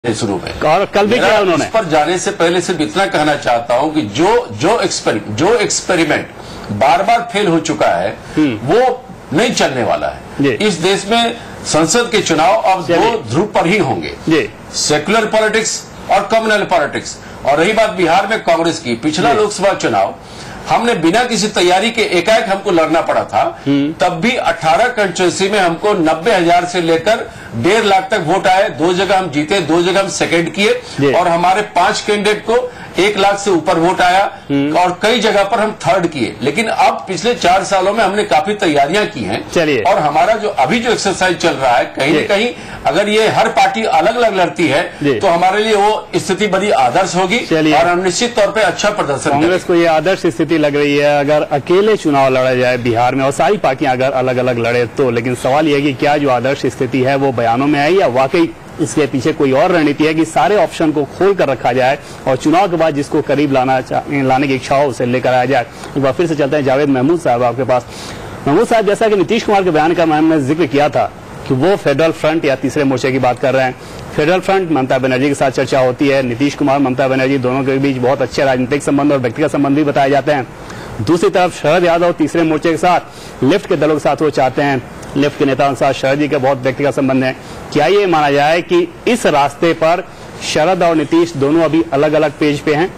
शुरू में, और कल भी किया उन्होंने। इस पर जाने से पहले सिर्फ इतना कहना चाहता हूं कि जो एक्सपेरिमेंट बार बार फेल हो चुका है वो नहीं चलने वाला है। इस देश में संसद के चुनाव अब दो ध्रुव पर ही होंगे, सेक्युलर पॉलिटिक्स और कम्युनल पॉलिटिक्स। और रही बात बिहार में कांग्रेस की, पिछला लोकसभा चुनाव हमने बिना किसी तैयारी के एकाएक हमको लड़ना पड़ा था, तब भी 18 कंस्टिट्यूंसी में हमको 90,000 से लेकर 1.5 लाख तक वोट आए। 2 जगह हम जीते, 2 जगह हम सेकंड किए और हमारे 5 कैंडिडेट को 1 लाख से ऊपर वोट आया और कई जगह पर हम थर्ड किए। लेकिन अब पिछले 4 सालों में हमने काफी तैयारियां की हैं और हमारा जो अभी जो एक्सरसाइज चल रहा है, कहीं न कहीं अगर ये हर पार्टी अलग अलग लड़ती है तो हमारे लिए वो स्थिति बड़ी आदर्श होगी और हम निश्चित तौर पर अच्छा प्रदर्शन करेंगे। कांग्रेस को ये आदर्श स्थिति लग रही है अगर अकेले चुनाव लड़ा जाए बिहार में और सारी पार्टियां अगर अलग अलग लड़े तो। लेकिन सवाल यह है कि क्या जो आदर्श स्थिति है वो बयानों में आई या वाकई इसके पीछे कोई और रणनीति है कि सारे ऑप्शन को खोल कर रखा जाए और चुनाव के बाद जिसको करीब लाने की इच्छा हो उसे लेकर आया जाए। एक बार फिर से चलते हैं जावेद महमूद साहब आपके पास। महमूद साहब, जैसा कि नीतीश कुमार के बयान का मैंने जिक्र किया था कि वो फेडरल फ्रंट या तीसरे मोर्चे की बात कर रहे हैं। फेडरल फ्रंट ममता बनर्जी के साथ चर्चा होती है, नीतीश कुमार ममता बनर्जी दोनों के बीच बहुत अच्छे राजनीतिक संबंध और व्यक्तिगत संबंध भी बताए जाते हैं। दूसरी तरफ शरद यादव तीसरे मोर्चे के साथ लेफ्ट के दलों के साथ वो चाहते हैं, लेफ्ट के नेताओं के साथ शरद जी के बहुत व्यक्तिगत संबंध है। क्या ये माना जाए कि इस रास्ते पर शरद और नीतीश दोनों अभी अलग अलग पेज पे हैं?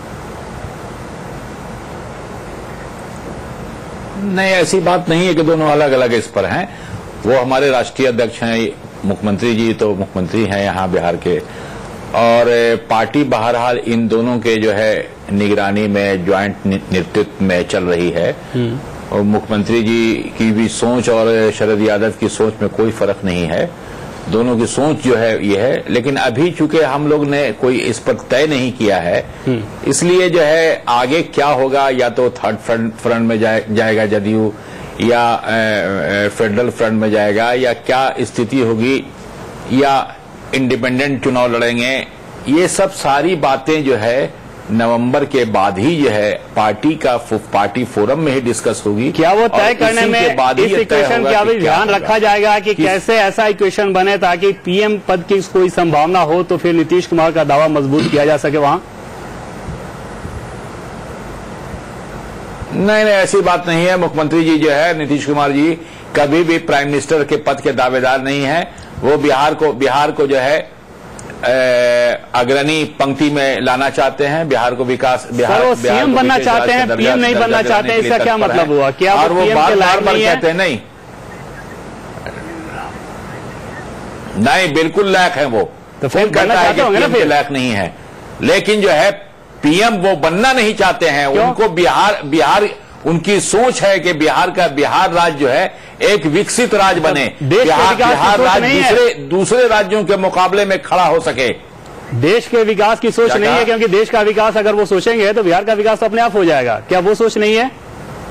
नहीं, ऐसी बात नहीं है कि दोनों अलग अलग इस पर हैं। वो हमारे राष्ट्रीय अध्यक्ष हैं, मुख्यमंत्री जी तो मुख्यमंत्री हैं यहाँ बिहार के, और पार्टी बहरहाल इन दोनों के जो है निगरानी में ज्वाइंट नेतृत्व में चल रही है। और मुख्यमंत्री जी की भी सोच और शरद यादव की सोच में कोई फर्क नहीं है, दोनों की सोच जो है ये है। लेकिन अभी चूंकि हम लोग ने कोई इस पर तय नहीं किया है, इसलिए जो है आगे क्या होगा, या तो थर्ड फ्रंट में जाएगा जदयू या फेडरल फ्रंट में जाएगा, या क्या स्थिति होगी, या इंडिपेंडेंट चुनाव लड़ेंगे, ये सब सारी बातें जो है नवंबर के बाद ही जो है पार्टी फोरम में ही डिस्कस होगी। क्या वो तय करने में इस इक्वेशन का भी ध्यान रखा जाएगा कि कैसे ऐसा इक्वेशन बने ताकि पीएम पद की कोई संभावना हो तो फिर नीतीश कुमार का दावा मजबूत किया जा सके वहां? नहीं, ऐसी बात नहीं है। मुख्यमंत्री जी जो है नीतीश कुमार जी कभी भी प्राइम मिनिस्टर के पद के दावेदार नहीं है। वो बिहार को जो है अग्रणी पंक्ति में लाना चाहते हैं, बिहार को विकास, बिहार सीएम बनना चाहते हैं, पीएम नहीं बनना चाहते हैं, इसका क्या मतलब हुआ? क्या और वो बार-बार कहते हैं नहीं बिल्कुल लायक है वो, तो फिर कहता है कि पीएम के लायक नहीं है। लेकिन जो है पीएम वो बनना नहीं चाहते हैं। उनको बिहार उनकी सोच है कि बिहार राज्य जो है एक विकसित राज्य बने, बिहार राज्य दूसरे राज्यों के मुकाबले में खड़ा हो सके। देश के विकास की सोच नहीं है, क्योंकि देश का विकास अगर वो सोचेंगे तो बिहार का विकास तो अपने आप हो जाएगा। क्या वो सोच नहीं है?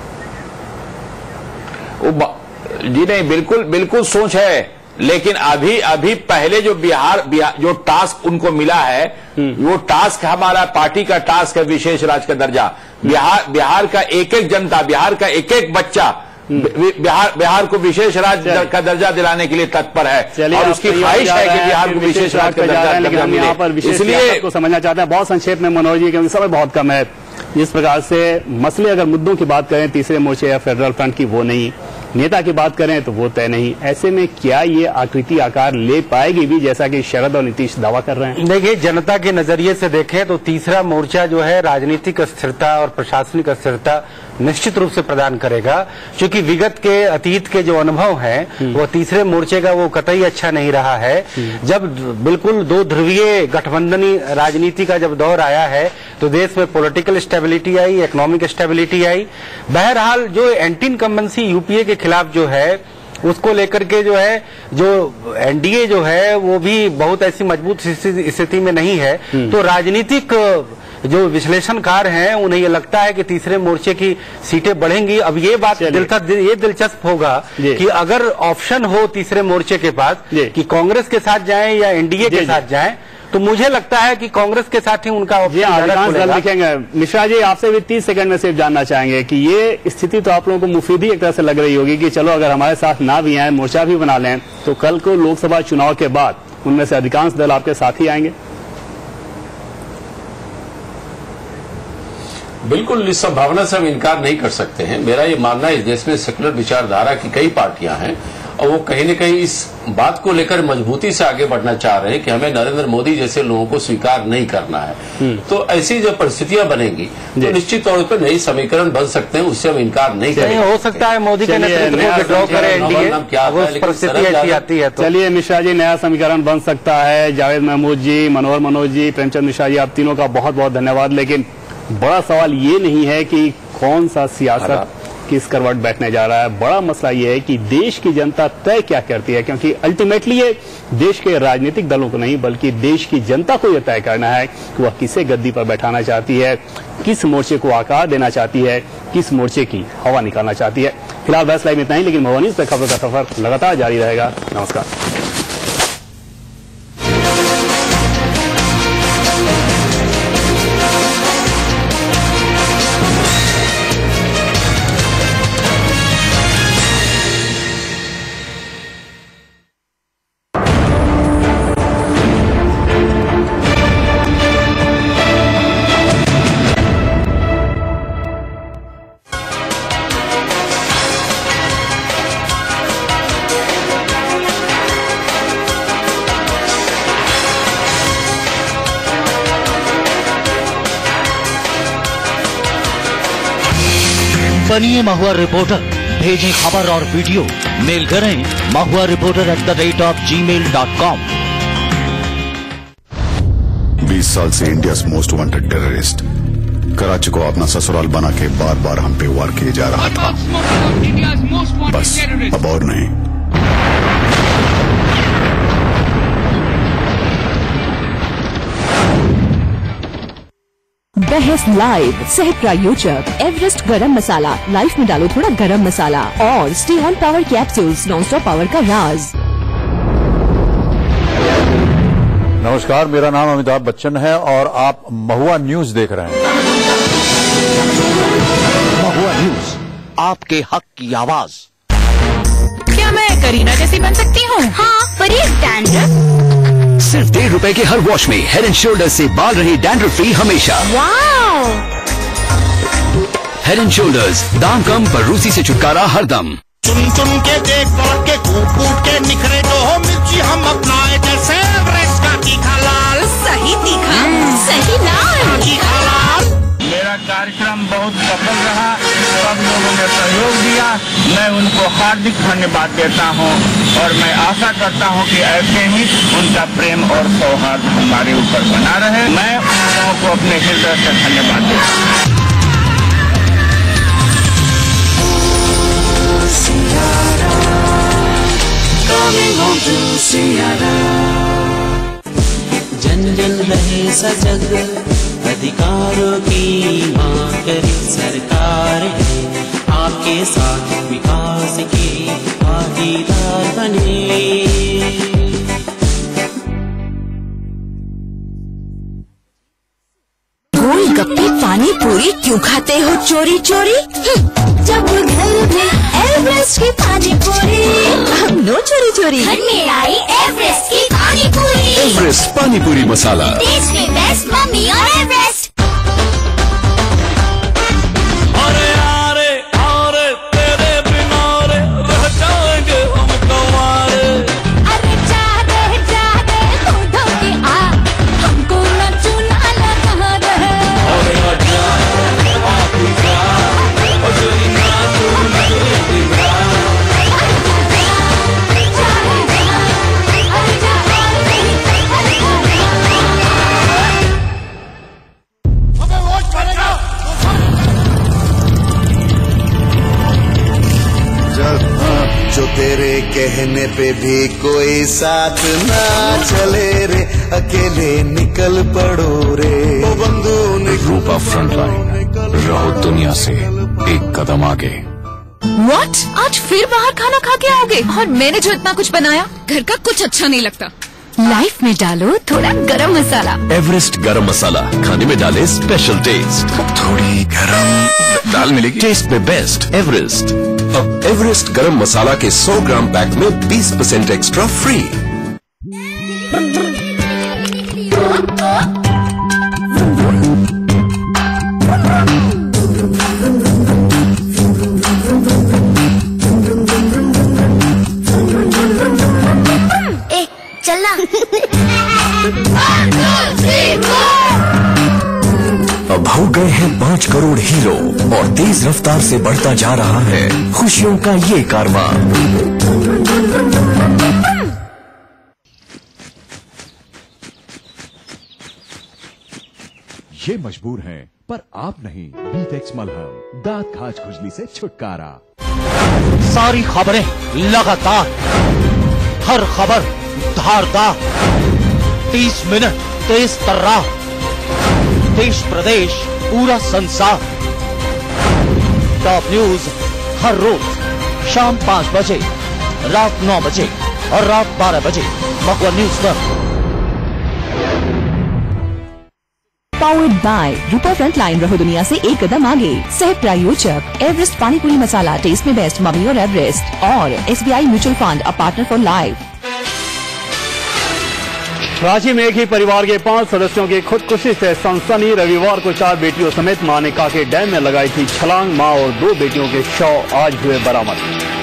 जी नहीं, बिल्कुल सोच है। लेकिन अभी पहले जो बिहार जो टास्क उनको मिला है, वो टास्क हमारा पार्टी का टास्क है विशेष राज्य का दर्जा। बिहार का एक जनता, बिहार का एक बच्चा बिहार को विशेष राज्य का दर्जा दिलाने के लिए तत्पर है और उसकी ख्वाहिश है कि बिहार को विशेष राज्य का दर्जा मिले। इसलिए को समझना चाहते हैं बहुत संक्षेप में मनोज जी, क्योंकि समय बहुत कम है। जिस प्रकार से मसले अगर मुद्दों की बात करें तीसरे मोर्चे या फेडरल फ्रंट की, वो नहीं, नेता की बात करें तो वो तय नहीं। ऐसे में क्या ये आकृति आकार ले पाएगी भी, जैसा कि शरद और नीतीश दावा कर रहे हैं? देखिए, जनता के नजरिए से देखें तो तीसरा मोर्चा जो है राजनीतिक स्थिरता और प्रशासनिक स्थिरता निश्चित रूप से प्रदान करेगा, क्योंकि विगत के अतीत के जो अनुभव हैं वो तीसरे मोर्चे का वो कतई अच्छा नहीं रहा है। जब बिल्कुल दो ध्रुवीय गठबंधनी राजनीति का जब दौर आया है तो देश में पॉलिटिकल स्टेबिलिटी आई, इकोनॉमिक स्टेबिलिटी आई। बहरहाल जो एंटी इनकम्बेंसी यूपीए के खिलाफ जो है उसको लेकर के जो है जो एनडीए जो है वो भी बहुत ऐसी मजबूत स्थिति में नहीं है। तो राजनीतिक जो विश्लेषणकार हैं उन्हें ये लगता है कि तीसरे मोर्चे की सीटें बढ़ेंगी। अब ये बात दिलचस्प होगा कि अगर ऑप्शन हो तीसरे मोर्चे के पास कि कांग्रेस के साथ जाएं या एनडीए के साथ जाएं, तो मुझे लगता है कि कांग्रेस के साथ ही उनका ऑप्शन दिखेंगे। मिश्रा जी, आपसे भी 30 सेकंड में सिर्फ जानना चाहेंगे कि ये स्थिति तो आप लोगों को मुफीद ही एक तरह से लग रही होगी कि चलो अगर हमारे साथ ना भी आए, मोर्चा भी बना लें, तो कल को लोकसभा चुनाव के बाद उनमें से अधिकांश दल आपके साथ ही आएंगे? बिल्कुल, इस संभावना से हम इनकार नहीं कर सकते हैं। मेरा ये मानना है इस देश में सेकुलर विचारधारा की कई पार्टियां हैं और वो कहीं न कहीं इस बात को लेकर मजबूती से आगे बढ़ना चाह रहे हैं कि हमें नरेंद्र मोदी जैसे लोगों को स्वीकार नहीं करना है। तो ऐसी जब परिस्थितियां बनेगी तो निश्चित तौर पर नई समीकरण बन सकते हैं, उससे हम इनकार नहीं करेंगे। हो सकता है मोदी के नेतृत्व में विड्रॉ करे एनडीए। चलिए मिश्रा जी, नया समीकरण बन सकता है। जावेद महमूद जी, मनोहर मनोज जी, प्रेमचंद मिश्रा जी, आप तीनों का बहुत बहुत धन्यवाद। लेकिन बड़ा सवाल ये नहीं है कि कौन सा सियासत किस करवट बैठने जा रहा है, बड़ा मसला ये है कि देश की जनता तय क्या करती है, क्योंकि अल्टीमेटली ये देश के राजनीतिक दलों को नहीं बल्कि देश की जनता को यह तय करना है कि वह किसे गद्दी पर बैठाना चाहती है, किस मोर्चे को आकार देना चाहती है, किस मोर्चे की हवा निकालना चाहती है। फिलहाल बहस लाइव में इतना ही, लेकिन मोहनीस पे खबर का सफर लगातार जारी रहेगा। नमस्कार। बनिए महुआ रिपोर्टर, भेजें खबर और वीडियो, मेल करें mahuareporter@gmail.com। 20 साल से India most wanted terrorist Karachi को अपना ससुराल बना के बार बार हम पे वार किए जा रहा था। बस अब और नहीं। बहस लाइव सह प्रायोजक एवरेस्ट गरम मसाला। लाइफ में डालो थोड़ा गरम मसाला और stay on power capsules, non stop power का राज। नमस्कार, मेरा नाम अमिताभ बच्चन है और आप महुआ न्यूज देख रहे हैं। महुआ न्यूज, आपके हक की आवाज। क्या मैं करीना जैसी बन सकती हूँ? हाँ, पर ये डैंड्रफ। सिर्फ ₹1.5 के हर वॉश में हेड एंड शोल्डर से बाल रहे डैंड्रफ फ्री हमेशा। वाओ! हेड एंड शोल्डर्स, दाम कम पर रूसी से छुटकारा हरदम। चुन चुन के देख तोड़ के कूट कूट के निखरे जो हो मिर्ची हम अपनाए जैसे एवरेस्ट का तीखा लाल। सही तीखा, सही लाल, तीखा लाल। मेरा कार्यक्रम बहुत सफल रहा, सब लोगों ने सहयोग दिया, मैं उनको हार्दिक धन्यवाद देता हूं और मैं आशा करता हूं कि ऐसे ही उनका प्रेम और सौहार्द हमारे ऊपर बना रहे। मैं उन लोगों को अपने हृदय से धन्यवाद देता हूं। जन जन रहे सजग, अधिकारों की मांग करे सरकार है, आपके साथ विकास के भागीदार बने। गोलगप्पे पानी पूरी क्यों खाते हो चोरी चोरी? जब घर में एवरेस्ट की पानी पूरी, हम नो चोरी चोरी। घर में आई एवरेस्ट की पानी पूरी। एवरेस्ट पानी पूरी मसाला, देश में बेस्ट मम्मी और एवरेस्ट। अरे अरे अरे तेरे बिना रे रह जाएंगे हम तुम्हारे। अरे जा दे खुदों के आ, हमको न चुना लगा रहे। अरे जा आप जा और जो ना तू जो तेरे कहने पे भी कोई साथ ना चले रे, अकेले निकल पड़ो रे। वो बंधु रूपा फ्रंटलाइन, रहो दुनिया से एक कदम आगे। What? आज फिर बाहर खाना खा के आओगे? और मैंने जो इतना कुछ बनाया, घर का कुछ अच्छा नहीं लगता। लाइफ में डालो थोड़ा गरम मसाला। एवरेस्ट गरम मसाला, खाने में डाले स्पेशल टेस्ट। थोड़ी गरम दाल मिलेगी, टेस्ट में बेस्ट एवरेस्ट। अब एवरेस्ट गरम मसाला के 100 ग्राम पैक में 20% एक्स्ट्रा फ्री। चलना। अब हो गए हैं 5 करोड़ हीरो और तेज रफ्तार से बढ़ता जा रहा है खुशियों का ये कारवां। ये मजबूर हैं पर आप नहीं। बीटेक्स मलहम, दांत खाज खुजली से छुटकारा। सारी खबरें लगातार, हर खबर धारदार, 30 मिनट तेज तर्रार, देश प्रदेश पूरा संसार। टॉप न्यूज हर रोज शाम 5 बजे, रात 9 बजे और रात 12 बजे महुआ न्यूज पर। पावर्ड बाय रूपा फ्रंटलाइन, रहो दुनिया से एक कदम आगे। सह प्रायोजक एवरेस्ट पानीपुरी मसाला, टेस्ट में बेस्ट, मम्मी और एवरेस्ट, और SBI mutual fund, a partner for life. Ranchi में एक ही परिवार के 5 सदस्यों की खुदकुशी से सनसनी। रविवार को 4 बेटियों समेत मां ने काके डैम में लगाई थी छलांग। मां और 2 बेटियों के शव आज हुए बरामद।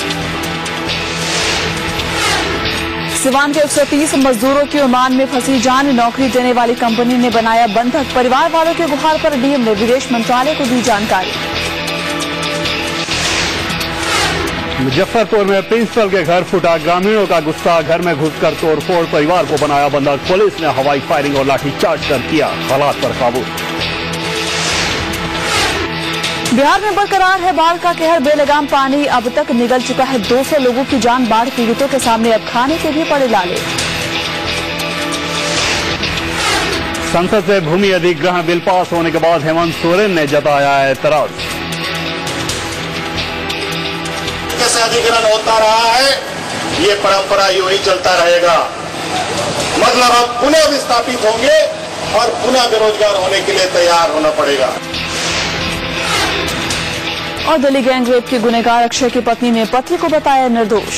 सिवान के 130 मजदूरों की ओमान में फंसी जान। नौकरी देने वाली कंपनी ने बनाया बंधक। परिवार वालों के गुहार पर डीएम ने विदेश मंत्रालय को दी जानकारी। मुजफ्फरपुर में प्रिंसिपल के घर फूटा ग्रामीणों का गुस्सा। घर में घुसकर तोड़फोड़, परिवार को बनाया बंधक। पुलिस ने हवाई फायरिंग और लाठीचार्ज कर किया हालात पर काबू। बिहार में बरकरार है बाढ़ का कहर। बेलगाम पानी अब तक निगल चुका है 200 लोगों की जान। बाढ़ पीड़ितों के सामने अब खाने के भी पड़े लाले। संसद से भूमि अधिग्रहण बिल पास होने के बाद हेमंत सोरेन ने जताया ऐतराज। कैसे अधिग्रहण होता रहा है, ये परंपरा यूं ही चलता रहेगा। मतलब अब पुनः विस्थापित होंगे और पुनः बेरोजगार होने के लिए तैयार होना पड़ेगा। और दिल्ली गैंग रेप के गुनहगार अक्षय की पत्नी ने पति को बताया निर्दोष।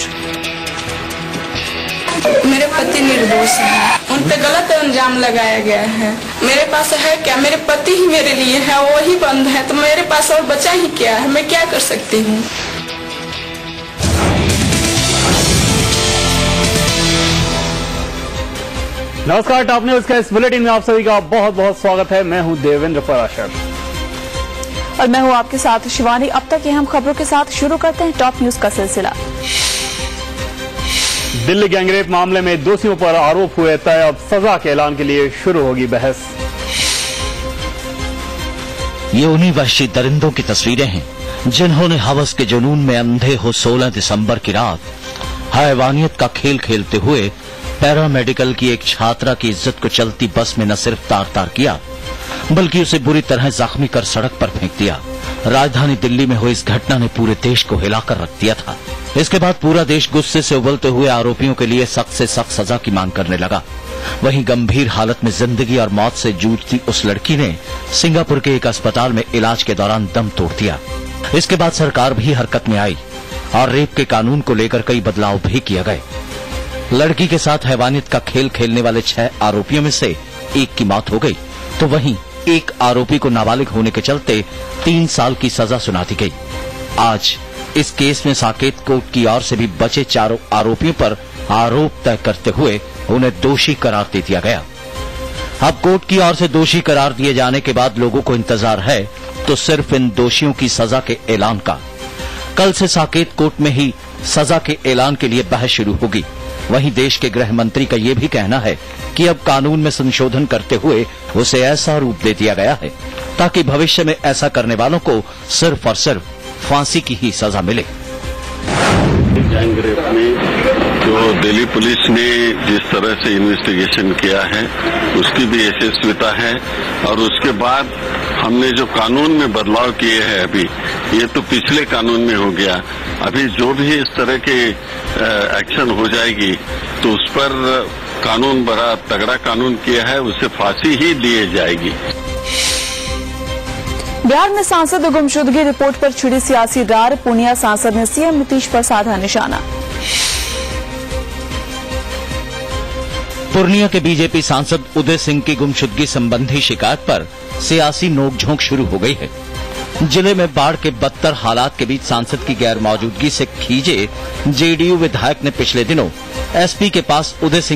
मेरे पति निर्दोष हैं, उन पे गलत इल्जाम लगाया गया है। मेरे पास है क्या, मेरे पति ही मेरे लिए है, वही बंद है, तो मेरे पास और बचा ही क्या है, मैं क्या कर सकती हूँ। नमस्कार, टॉप न्यूज के इस बुलेटिन में आप सभी का बहुत बहुत स्वागत है। मैं हूं देवेंद्र पराशर और मैं हूं आपके साथ शिवानी। अब तक ये हम खबरों के साथ शुरू करते हैं टॉप न्यूज का सिलसिला। दिल्ली गैंगरेप मामले में दोषियों पर आरोप हुए तय। अब सजा के ऐलान के लिए शुरू होगी बहस। ये उन्हीं वहशी दरिंदों की तस्वीरें हैं जिन्होंने हवस के जुनून में अंधे हो 16 दिसंबर की रात हैवानियत का खेल खेलते हुए पैरामेडिकल की एक छात्रा की इज्जत को चलती बस में न सिर्फ तार तार किया, बल्कि उसे बुरी तरह जख्मी कर सड़क पर फेंक दिया। राजधानी दिल्ली में हुई इस घटना ने पूरे देश को हिलाकर रख दिया था। इसके बाद पूरा देश गुस्से से उबलते हुए आरोपियों के लिए सख्त से सख्त सजा की मांग करने लगा। वहीं गंभीर हालत में जिंदगी और मौत से जूझती उस लड़की ने सिंगापुर के एक अस्पताल में इलाज के दौरान दम तोड़ दिया। इसके बाद सरकार भी हरकत में आई और रेप के कानून को लेकर कई बदलाव भी किए गए। लड़की के साथ हैवानियत का खेल खेलने वाले 6 आरोपियों में से एक की मौत हो गई, तो वहीं एक आरोपी को नाबालिग होने के चलते 3 साल की सजा सुना दी गई। आज इस केस में साकेत कोर्ट की ओर से भी बचे 4 आरोपियों पर आरोप तय करते हुए उन्हें दोषी करार दे दिया गया। अब कोर्ट की ओर से दोषी करार दिए जाने के बाद लोगों को इंतजार है तो सिर्फ इन दोषियों की सजा के ऐलान का। कल से साकेत कोर्ट में ही सजा के ऐलान के लिए बहस शुरू होगी। वहीं देश के गृह मंत्री का ये भी कहना है कि अब कानून में संशोधन करते हुए उसे ऐसा रूप दे दिया गया है ताकि भविष्य में ऐसा करने वालों को सिर्फ और सिर्फ फांसी की ही सजा मिले। गैंग रेप में जो दिल्ली पुलिस ने जिस तरह से इन्वेस्टिगेशन किया है उसकी भी यशस्विता है, और उसके बाद हमने जो कानून में बदलाव किए हैं अभी, ये तो पिछले कानून में हो गया। अभी जो भी इस तरह के एक्शन हो जाएगी तो उस पर कानून बड़ा तगड़ा कानून किया है, उसे फांसी ही दी जाएगी। बिहार में सांसद गुमशुदगी रिपोर्ट पर छिड़ी सियासी रार। पूर्णिया सांसद ने सीएम नीतीश पर साधा निशाना। पूर्णिया के बीजेपी सांसद उदय सिंह की गुमशुदगी संबंधी शिकायत पर सियासी नोकझोंक शुरू हो गई है। जिले में बाढ़ के बदतर हालात के बीच सांसद की गैर मौजूदगी से खींचे जेडीयू विधायक ने पिछले दिनों एसपी के पास उदय सिंह